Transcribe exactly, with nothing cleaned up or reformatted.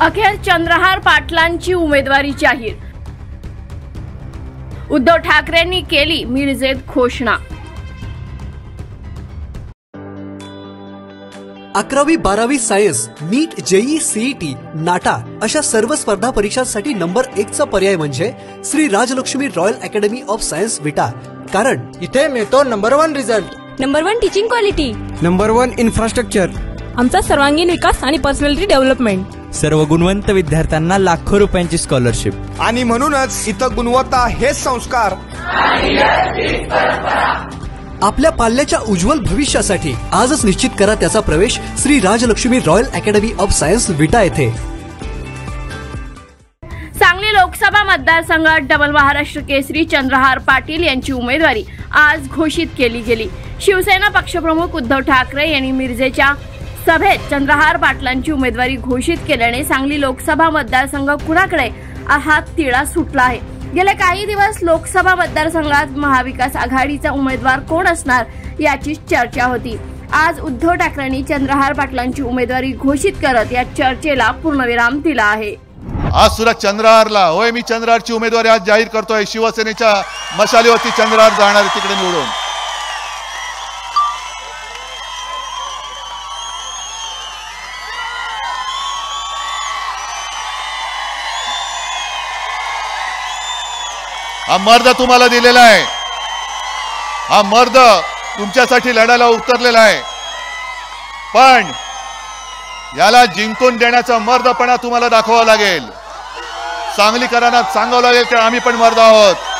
अखेर चंद्रहार पाटलांची उमेदवारी जाहीर। उद्धव ठाकरेंनी केली मिरजेत घोषणा। अकरावी बारावी science, NEET, JEE, CET, NATA अशा सर्व स्पर्धा परीक्षांसाठी नंबर एक चा पर्याय म्हणजे Shri Rajlakshmi royal academy of science Vita. कारण इथे मिळतो number one result, number one teaching quality, number one infrastructure, आमचा सर्वांगीण विकास आणि पर्सनॅलिटी डेव्हलपमेंट, सर्व गुणवंत विद्यार्थ्यांना लाखो रुपयांची स्कॉलरशिप आणि म्हणूनच इथं गुणवत्ता हेच संस्कार। आपल्या पाल्याच्या उज्ज्वल भविष्यासाठी आजच निश्चित करा त्याचा प्रवेश Shri Rajlakshmi royal academy of science Vita येथे। सांगली लोकसभा मतदारसंघात डबल महाराष्ट्र केसरी चंद्रहार पाटील यांची उमेदवारी आज घोषित केली गेली। शिवसेना पक्षप्रमुख उद्धव ठाकरे यांनी मिरजेच्या सभेत चंद्रहार पाटलांची उमेदवारी घोषित केल्याने सांगली लोकसभा मतदारसंघ कुणाकडे हा तिढा सुटला आहे। गेल्या काही दिवस लोकसभा मतदारसंघात महाविकास आघाडीचा उमेदवार कोण असणार याची चर्चा होती। आज उद्धव ठाकरेंनी चंद्रहार पाटलांची उमेदवारी घोषित करत या चर्चेला पूर्णविराम दिला आहे। आज सुद्धा चंद्रहारला होय मी चंद्रहारची उमेदवारी आज जाहीर करतोय। शिवसेनेच्या मशालीवरती चंद्रहार जाणार तिकडे निवडून। हा मर्द तुम्हाला दिलेला आहे, हा मर्द तुमच्यासाठी लढायला उतरलेला आहे, पण याला जिंकून देण्याचा मर्दपणा तुम्हाला दाखवावा लागेल। सांगलीकरांना सांगावं लागेल की आम्ही पण मर्द आहोत।